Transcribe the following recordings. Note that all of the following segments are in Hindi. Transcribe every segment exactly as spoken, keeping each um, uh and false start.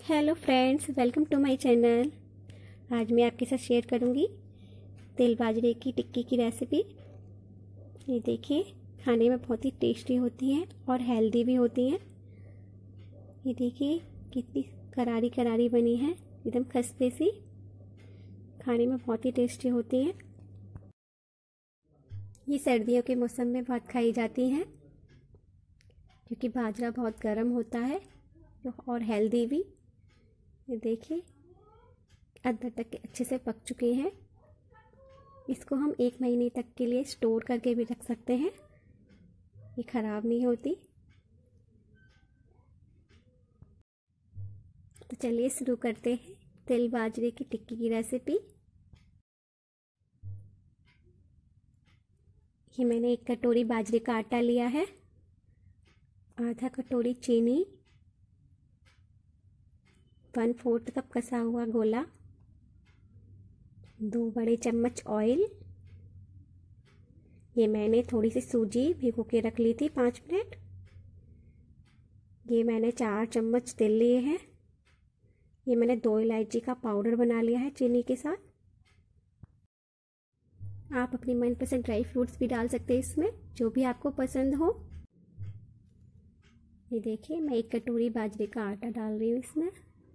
Hello friends, welcome to my channel. आज मैं आपके साथ शेयर करूंगी तिल बाजरे की टिक्की की रेसिपी। ये देखिए, खाने में बहुत ही टेस्टी होती हैं और हेल्दी भी होती हैं। ये देखिए कितनी करारी करारी बनी है, एकदम खस्ते सी। खाने में बहुत ही टेस्टी होती हैं। ये सर्दियों के मौसम में बहुत खाई जाती हैं क्योंकि बाजरा बहुत गर्म होता है और हेल्दी भी। ये देखिए अंदर तक अच्छे से पक चुके हैं। इसको हम एक महीने तक के लिए स्टोर करके भी रख सकते हैं, ये ख़राब नहीं होती। तो चलिए शुरू करते हैं तिल बाजरे की टिक्की की रेसिपी। ये मैंने एक कटोरी बाजरे का आटा लिया है, आधा कटोरी चीनी, वन फोर्थ कप कसा हुआ गोला, दो बड़े चम्मच ऑयल। ये मैंने थोड़ी सी सूजी भिगो के रख ली थी पाँच मिनट। ये मैंने चार चम्मच तेल लिए हैं। ये मैंने दो इलायची का पाउडर बना लिया है चीनी के साथ। आप अपनी मनपसंद ड्राई फ्रूट्स भी डाल सकते हैं इसमें, जो भी आपको पसंद हो। ये देखिए मैं एक कटोरी बाजरे का आटा डाल रही हूँ इसमें।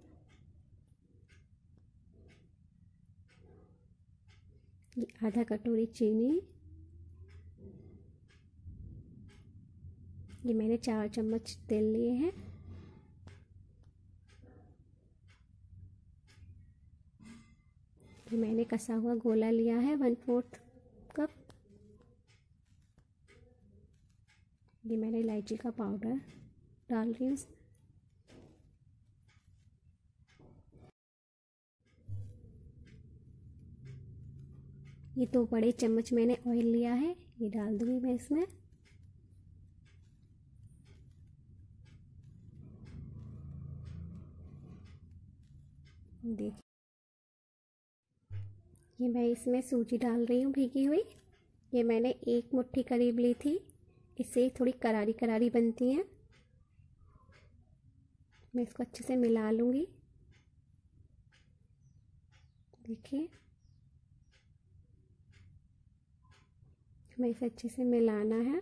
ये आधा कटोरी चीनी। ये मैंने चार चम्मच तेल लिए हैं। ये मैंने कसा हुआ गोला लिया है वन फोर्थ कप। ये मैंने इलायची का पाउडर डाल रही हूँ। ये दो बड़े चम्मच मैंने ऑयल लिया है, ये डाल दूंगी मैं इसमें। देखिए ये मैं इसमें सूजी डाल रही हूँ भीगी हुई। ये मैंने एक मुट्ठी करीब ली थी, इससे थोड़ी करारी करारी बनती हैं। मैं इसको अच्छे से मिला लूँगी। देखिए हमें इसे अच्छे से मिलाना है।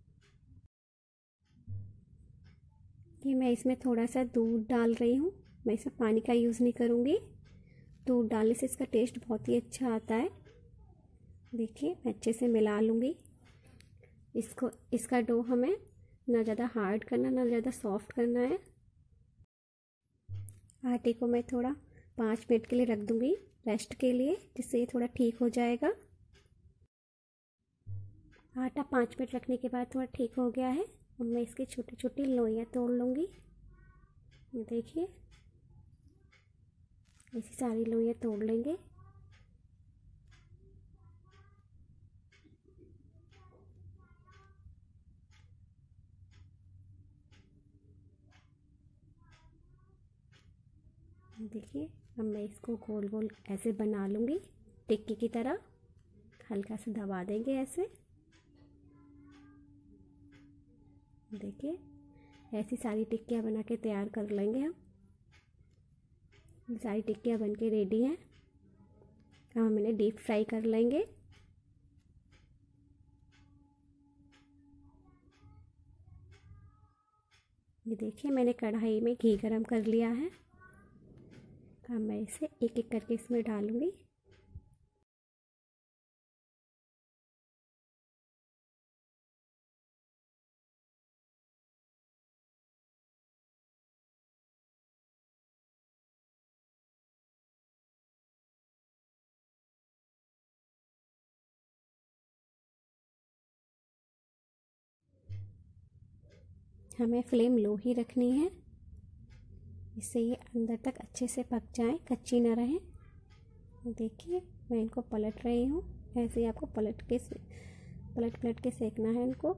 ये मैं इसमें थोड़ा सा दूध डाल रही हूँ, मैं इसमें पानी का यूज़ नहीं करूँगी। दूध डालने से इसका टेस्ट बहुत ही अच्छा आता है। देखिए मैं अच्छे से मिला लूँगी इसको। इसका डो हमें ना ज़्यादा हार्ड करना ना ज़्यादा सॉफ्ट करना है। आटे को मैं थोड़ा पाँच मिनट के लिए रख दूँगी रेस्ट के लिए, जिससे ये थोड़ा ठीक हो जाएगा। आटा पाँच मिनट रखने के बाद थोड़ा ठीक हो गया है। अब मैं इसकी छोटी छोटी लोइयाँ तोड़ लूँगी। देखिए ऐसी सारी लोइयाँ तोड़ लेंगे। देखिए अब मैं इसको गोल गोल ऐसे बना लूँगी टिक्की की तरह। हल्का सा दबा देंगे ऐसे। देखिए ऐसी सारी टिक्कियाँ बना के तैयार कर लेंगे हम। सारी टिक्कियाँ बन के रेडी हैं। अब हम इन्हें डीप फ्राई कर लेंगे। ये देखिए मैंने कढ़ाई में घी गरम कर लिया है। अब मैं इसे एक एक करके इसमें डालूंगी। हमें फ्लेम लो ही रखनी है, इससे ये अंदर तक अच्छे से पक जाए, कच्ची ना रहे। देखिए मैं इनको पलट रही हूँ, ऐसे ही आपको पलट के पलट पलट के सेकना है इनको।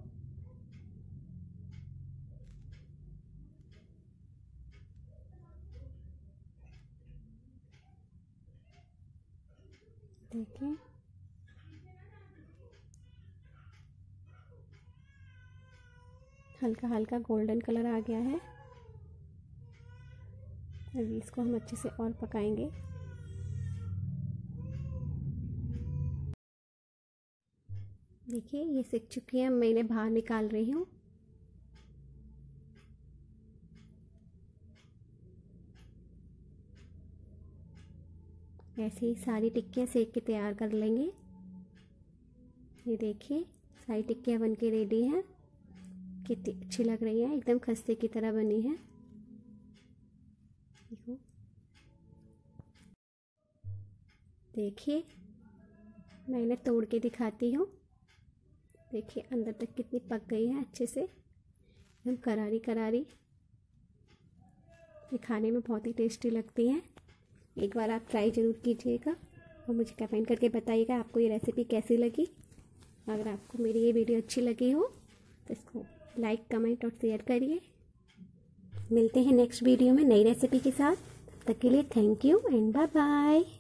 देखिए हल्का हल्का गोल्डन कलर आ गया है। अभी इसको हम अच्छे से और पकाएंगे। देखिए ये सिक चुकी है, मैं इन्हें बाहर निकाल रही हूँ। ऐसे ही सारी टिक्कियाँ सेक के तैयार कर लेंगे। ये देखिए सारी टिक्कियाँ बन के रेडी हैं। कितनी अच्छी लग रही है, एकदम खस्ते की तरह बनी है। देखो देखिए मैं इन्हें तोड़ के दिखाती हूँ। देखिए अंदर तक कितनी पक गई है अच्छे से, एकदम करारी करारी। ये खाने में बहुत ही टेस्टी लगती हैं। एक बार आप ट्राई ज़रूर कीजिएगा और मुझे कमेंट करके बताइएगा आपको ये रेसिपी कैसी लगी। अगर आपको मेरी ये वीडियो अच्छी लगी हो तो इसको लाइक, कमेंट और शेयर करिए। मिलते हैं नेक्स्ट वीडियो में नई रेसिपी के साथ। तब तक के लिए thank you and bye bye.